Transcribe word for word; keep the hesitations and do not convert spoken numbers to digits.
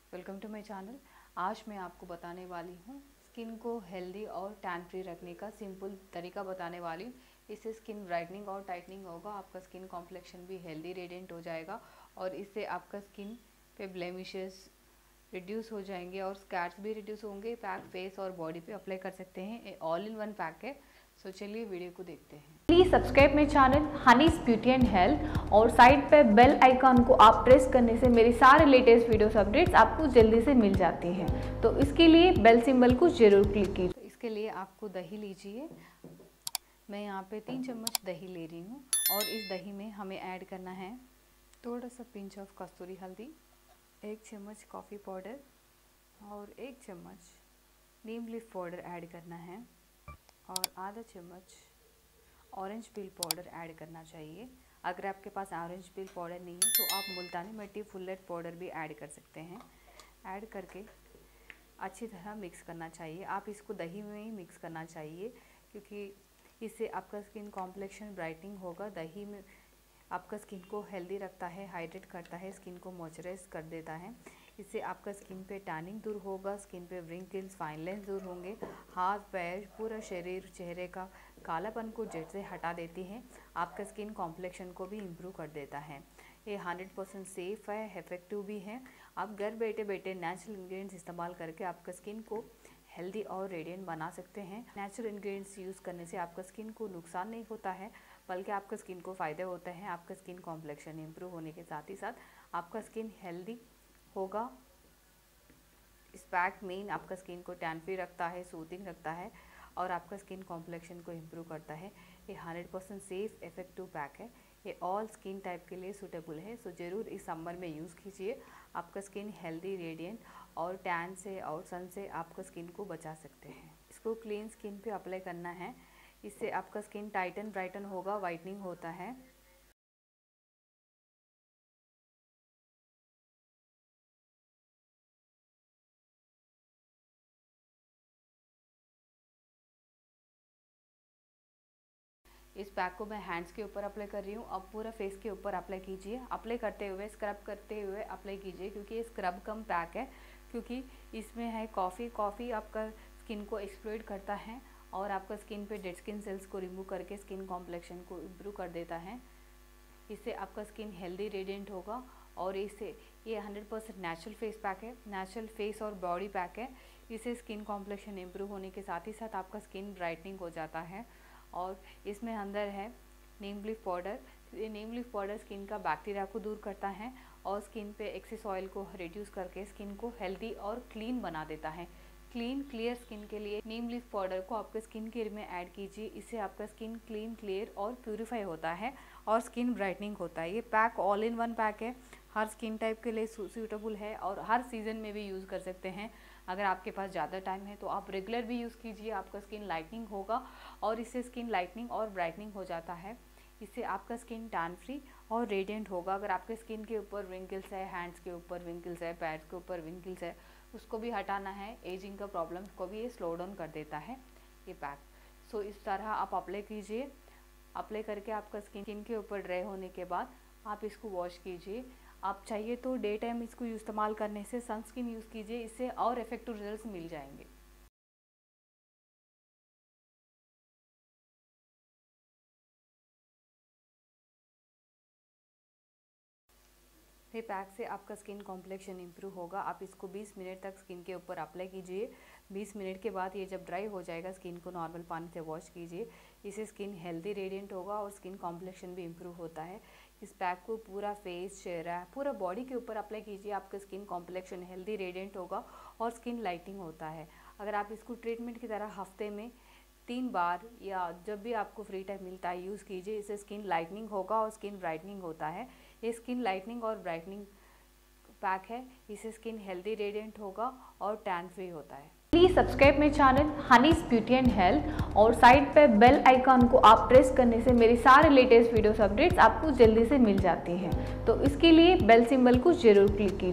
Welcome to my channel. आज मैं आपको बताने वाली हूँ स्किन को हेल्दी और टैन फ्री रखने का सिंपल तरीका बताने वाली हूँ। इससे स्किन ब्राइटनिंग और टाइटनिंग होगा, आपका स्किन कॉम्प्लेक्शन भी हेल्दी रेडिएंट हो जाएगा और इससे आपका स्किन पे ब्लेमिशेस रिड्यूस हो जाएंगे और स्कैर्स भी रिड्यूस होंगे। पैक फेस और बॉडी पे अप्लाई कर सकते हैं, ऑल इन वन पैक है। सो चलिए वीडियो को देखते हैं। Please subscribe my channel Honey's beauty and health और साइड पे बेल आइकन को आप प्रेस करने से मेरी सारे लेटेस्ट वीडियोस अपडेट्स आपको जल्दी से मिल जाती हैं। तो इसके लिए बेल सिंबल को जरूर क्लिक कीजिए। तो इसके लिए आपको दही लीजिए। मैं यहाँ पे तीन चम्मच दही ले रही हूँ और इस दही में हमें ऐड करना है थोड़ा सा पिंच ऑफ कस्तूरी हल्दी, एक चम्मच कॉफ़ी पाउडर और एक चम्मच नीम लीफ पाउडर ऐड करना है और आधा चम्मच ऑरेंज पील पाउडर ऐड करना चाहिए। अगर आपके पास ऑरेंज पील पाउडर नहीं है तो आप मुल्तानी मिट्टी फुल्लेट पाउडर भी ऐड कर सकते हैं। ऐड करके अच्छी तरह मिक्स करना चाहिए। आप इसको दही में ही मिक्स करना चाहिए क्योंकि इससे आपका स्किन कॉम्प्लेक्शन ब्राइटनिंग होगा। दही में आपका स्किन को हेल्दी रखता है, हाइड्रेट करता है, स्किन को मॉइस्चराइज कर देता है। इससे आपका स्किन पे टैनिंग दूर होगा, स्किन पे व्रिंकल्स, फाइन लाइन्स दूर होंगे। हाथ पैर पूरा शरीर चेहरे का कालापन को जड़ से हटा देती है। आपका स्किन कॉम्प्लेक्शन को भी इम्प्रूव कर देता है। ये हंड्रेड परसेंट सेफ़ है, इफेक्टिव भी है। आप घर बैठे बैठे नेचुरल इंग्रेडिएंट्स इस्तेमाल करके आपका स्किन को हेल्दी और रेडिएंट बना सकते हैं। नेचुरल इंग्रेडिएंट्स यूज़ करने से आपका स्किन को नुकसान नहीं होता है, बल्कि आपका स्किन को फ़ायदे होते हैं। आपका स्किन कॉम्प्लेक्शन इम्प्रूव होने के साथ ही साथ आपका स्किन हेल्दी होगा। इस पैक मेन आपका स्किन को टैन फ्री रखता है, सूथिंग रखता है और आपका स्किन कॉम्प्लेक्शन को इम्प्रूव करता है। ये hundred percent safe effective pack है। ये ऑल स्किन टाइप के लिए सूटेबल है। सो ज़रूर इस समर में यूज़ कीजिए। आपका स्किन हेल्दी, रेडिएंट और टैन से और सन से आपका स्किन को बचा सकते हैं। इसको क्लीन स्किन पे अप्लाई करना है। इससे आपका स्किन टाइटन ब्राइटन होगा, वाइटनिंग होता है। इस पैक को मैं हैंड्स के ऊपर अप्लाई कर रही हूँ। अब पूरा फेस के ऊपर अप्लाई कीजिए। अप्लाई करते हुए स्क्रब करते हुए अप्लाई कीजिए क्योंकि ये स्क्रब कम पैक है, क्योंकि इसमें है कॉफ़ी। कॉफ़ी आपका स्किन को एक्सप्लोइट करता है और आपका स्किन पे डेड स्किन सेल्स को रिमूव करके स्किन कॉम्प्लेक्शन को इम्प्रूव कर देता है। इससे आपका स्किन हेल्दी, रेडिएंट होगा और इससे ये hundred percent natural face pack है, नेचुरल फेस और बॉडी पैक है। इससे स्किन कॉम्प्लेक्शन इम्प्रूव होने के साथ ही साथ आपका स्किन ब्राइटनिंग हो जाता है। और इसमें अंदर है नीम लीफ पाउडर। ये नीम लीफ पाउडर स्किन का बैक्टीरिया को दूर करता है और स्किन पे एक्सेस ऑयल को रिड्यूस करके स्किन को हेल्दी और क्लीन बना देता है। क्लीन क्लियर स्किन के लिए नीम लीफ पाउडर को आपके स्किन केयर में ऐड कीजिए। इससे आपका स्किन क्लीन, क्लियर और प्यूरिफाई होता है और स्किन ब्राइटनिंग होता है। ये pack all in one pack है, हर स्किन टाइप के लिए सूटेबल है और हर सीज़न में भी यूज़ कर सकते हैं। अगर आपके पास ज़्यादा टाइम है तो आप रेगुलर भी यूज़ कीजिए। आपका स्किन लाइटनिंग होगा और इससे स्किन लाइटनिंग और ब्राइटनिंग हो जाता है। इससे आपका स्किन टैन फ्री और रेडिएंट होगा। अगर आपके स्किन के ऊपर विंकल्स है, हैंड्स के ऊपर विंकल्स है, पैड्स के ऊपर विंकल्स है, उसको भी हटाना है। एजिंग का प्रॉब्लम को भी ये स्लो डाउन कर देता है ये पैक। सो इस तरह आप अप्लाई कीजिए। अप्लाई करके आपका स्किन स्किन के ऊपर ड्राई होने के बाद आप इसको वॉश कीजिए। आप चाहिए तो डे टाइम इसको इस्तेमाल करने से सनस्क्रीन यूज़ कीजिए, इससे और इफेक्टिव रिजल्ट्स मिल जाएंगे। ये पैक से आपका स्किन कॉम्प्लेक्शन इम्प्रूव होगा। आप इसको बीस मिनट तक स्किन के ऊपर अप्लाई कीजिए। बीस मिनट के बाद ये जब ड्राई हो जाएगा, स्किन को नॉर्मल पानी से वॉश कीजिए। इससे स्किन हेल्दी, रेडिएंट होगा और स्किन कॉम्प्लेक्शन भी इम्प्रूव होता है। इस पैक को पूरा फेस, चेहरा, पूरा बॉडी के ऊपर अप्लाई कीजिए। आपका स्किन कॉम्प्लेक्शन हेल्दी, रेडिएंट होगा और स्किन लाइटिंग होता है। अगर आप इसको ट्रीटमेंट की तरह हफ्ते में तीन बार या जब भी आपको फ्री टाइम मिलता है यूज़ कीजिए। इससे स्किन लाइटनिंग होगा और स्किन ब्राइटनिंग होता है। ये स्किन लाइटनिंग और ब्राइटनिंग पैक है। इससे स्किन हेल्दी, रेडिएंट होगा और टैन फ्री होता है। Please subscribe my channel Honey's beauty and health और साइड पे बेल आइकन को आप प्रेस करने से मेरी सारे लेटेस्ट वीडियोस अपडेट्स आपको जल्दी से मिल जाती हैं। तो इसके लिए बेल सिंबल को जरूर क्लिक कीजिए।